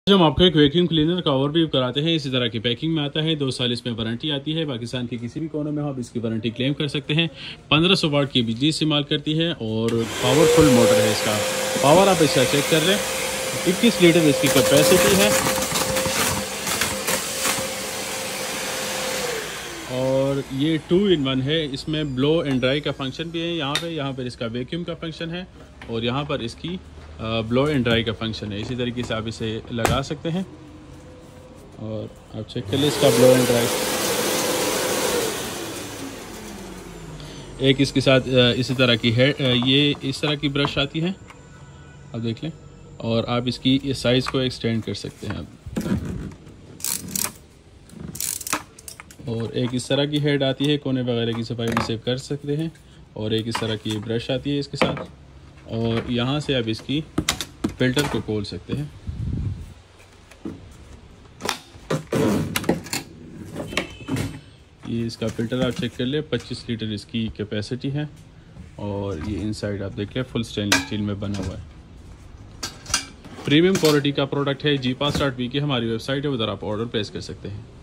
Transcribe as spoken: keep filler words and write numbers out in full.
आज हम आपको एक वैक्यूम क्लीनर का ओवरव्यू कराते हैं। इसी तरह की पैकिंग में आता है, दो साल इसमें वारंटी आती है। पाकिस्तान के किसी भी कोने में हो आप इसकी वारंटी क्लेम कर सकते हैं। पंद्रह सौ वाट की बिजली इस्तेमाल करती है और पावरफुल मोटर है। इसका पावर आप इसका चेक कर रहे हैं, इक्कीस लीटर इसकी कैपेसिटी है और ये टू इन वन है। इसमें ब्लो एंड ड्राई का फंक्शन भी है। यहाँ पे यहाँ पर इसका वैक्यूम का फंक्शन है और यहाँ पर इसकी ब्लो एंड ड्राई का फंक्शन है। इसी तरीके से आप इसे लगा सकते हैं और आप चेक कर लें इसका ब्लो एंड ड्राई। एक इसके साथ इसी तरह की है, ये इस तरह की ब्रश आती है, आप देख लें, और आप इसकी इस साइज़ को एक्सटेंड कर सकते हैं आप। और एक इस तरह की हेड आती है, कोने वगैरह की सफाई भी सेव कर सकते हैं। और एक इस तरह की ब्रश आती है इसके साथ, और यहाँ से आप इसकी फ़िल्टर को खोल सकते हैं। ये इसका फ़िल्टर आप चेक कर ले, पच्चीस लीटर इसकी कैपेसिटी है और ये इनसाइड आप देख लें फुल स्टेनलेस स्टील में बना हुआ है। प्रीमियम क्वालिटी का प्रोडक्ट है। जी पास डॉट वी की हमारी वेबसाइट है, उधर आप ऑर्डर प्लेस कर सकते हैं।